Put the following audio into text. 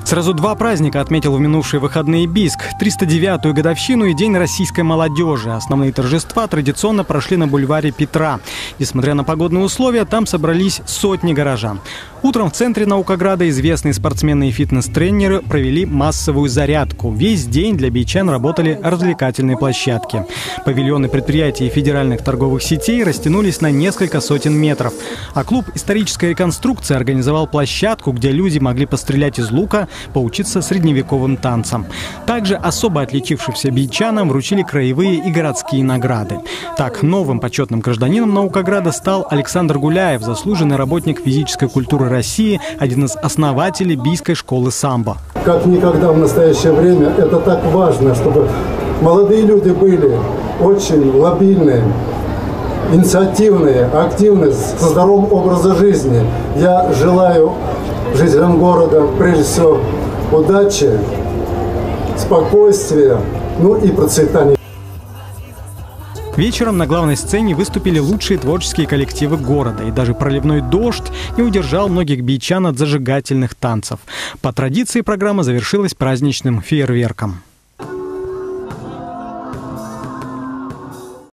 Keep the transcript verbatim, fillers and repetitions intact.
Сразу два праздника отметил в минувшие выходные Бийск. триста девятую годовщину и День российской молодежи. Основные торжества традиционно прошли на бульваре Петра. Несмотря на погодные условия, там собрались сотни горожан. Утром в центре Наукограда известные спортсмены и фитнес-тренеры провели массовую зарядку. Весь день для бийчан работали развлекательные площадки. Павильоны предприятий и федеральных торговых сетей растянулись на несколько сотен метров. А клуб «Историческая реконструкция» организовал площадку, где люди могли пострелять из лука, поучиться средневековым танцам. Также особо отличившимся бийчанам вручили краевые и городские награды. Так, новым почетным гражданином Наукограда стал Александр Гуляев, заслуженный работник физической культуры России, один из основателей Бийской школы самбо. Как никогда в настоящее время это так важно, чтобы молодые люди были очень лобильные, инициативные, активные, со здоровым образом жизни. Я желаю жителям города, прежде всего, удачи, спокойствия, ну и процветания. Вечером на главной сцене выступили лучшие творческие коллективы города. И даже проливной дождь не удержал многих бийчан от зажигательных танцев. По традиции программа завершилась праздничным фейерверком.